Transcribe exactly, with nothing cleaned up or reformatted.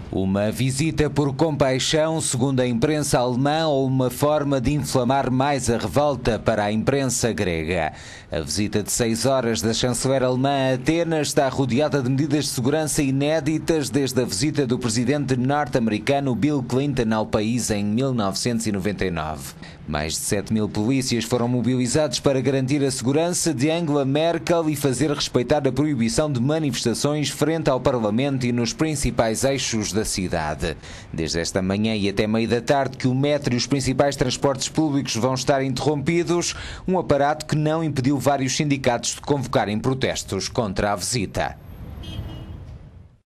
Uma visita por compaixão, segundo a imprensa alemã, ou uma forma de inflamar mais a revolta para a imprensa grega. A visita de seis horas da chanceler alemã a Atenas está rodeada de medidas de segurança inéditas desde a visita do presidente norte-americano Bill Clinton ao país em mil novecentos e noventa e nove. Mais de sete mil polícias foram mobilizados para garantir a segurança de Angela Merkel e fazer respeitar a proibição de manifestações frente ao Parlamento e nos principais eixos da cidade. Desde esta manhã e até meio da tarde que o metro e os principais transportes públicos vão estar interrompidos, um aparato que não impediu vários sindicatos de convocarem protestos contra a visita.